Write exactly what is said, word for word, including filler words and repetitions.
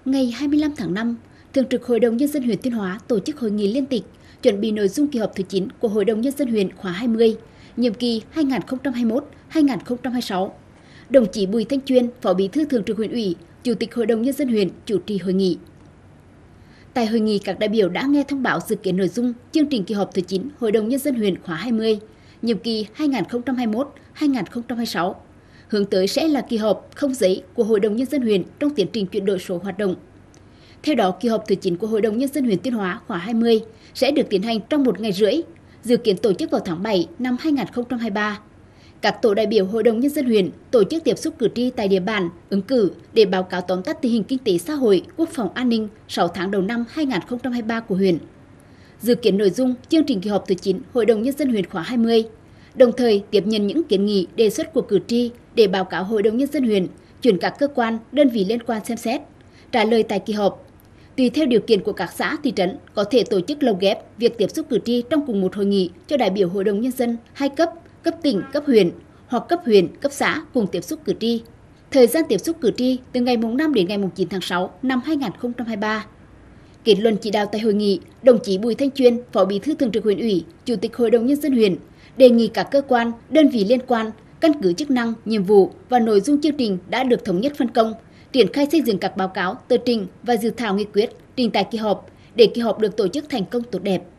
Ngày hai mươi lăm tháng năm, Thường trực Hội đồng Nhân dân huyện Tuyên Hóa tổ chức hội nghị liên tịch chuẩn bị nội dung kỳ họp thứ chín của Hội đồng Nhân dân huyện khóa hai mươi, nhiệm kỳ hai nghìn không trăm hai mươi mốt đến hai nghìn không trăm hai mươi sáu. Đồng chí Bùi Thanh Chuyên, Phó Bí thư Thường trực Huyện ủy, Chủ tịch Hội đồng Nhân dân huyện chủ trì hội nghị. Tại hội nghị, các đại biểu đã nghe thông báo dự kiến nội dung chương trình kỳ họp thứ chín Hội đồng Nhân dân huyện khóa hai mươi, nhiệm kỳ hai nghìn không trăm hai mươi mốt đến hai nghìn không trăm hai mươi sáu. Hướng tới sẽ là kỳ họp không giấy của Hội đồng Nhân dân huyện trong tiến trình chuyển đổi số hoạt động. Theo đó, kỳ họp thứ chín của Hội đồng Nhân dân huyện Tuyên Hóa khóa hai mươi sẽ được tiến hành trong một ngày rưỡi, dự kiến tổ chức vào tháng bảy năm hai nghìn không trăm hai mươi ba. Các tổ đại biểu Hội đồng Nhân dân huyện tổ chức tiếp xúc cử tri tại địa bàn, ứng cử để báo cáo tóm tắt tình hình kinh tế xã hội, quốc phòng an ninh sáu tháng đầu năm hai nghìn không trăm hai mươi ba của huyện. Dự kiến nội dung chương trình kỳ họp thứ chín Hội đồng Nhân dân huyện khóa hai mươi, đồng thời tiếp nhận những kiến nghị đề xuất của cử tri để báo cáo Hội đồng Nhân dân huyện, chuyển các cơ quan, đơn vị liên quan xem xét, trả lời tại kỳ họp. Tùy theo điều kiện của các xã, thị trấn, có thể tổ chức lồng ghép việc tiếp xúc cử tri trong cùng một hội nghị cho đại biểu Hội đồng Nhân dân hai cấp, cấp tỉnh, cấp huyện hoặc cấp huyện, cấp xã cùng tiếp xúc cử tri. Thời gian tiếp xúc cử tri từ ngày năm đến ngày chín tháng sáu năm hai nghìn không trăm hai mươi ba. Kết luận chỉ đạo tại hội nghị, đồng chí Bùi Thanh Chuyên, Phó Bí thư Thường trực Huyện ủy, Chủ tịch Hội đồng Nhân dân huyện đề nghị các cơ quan, đơn vị liên quan căn cứ chức năng, nhiệm vụ và nội dung chương trình đã được thống nhất phân công, triển khai xây dựng các báo cáo, tờ trình và dự thảo nghị quyết trình tại kỳ họp để kỳ họp được tổ chức thành công tốt đẹp.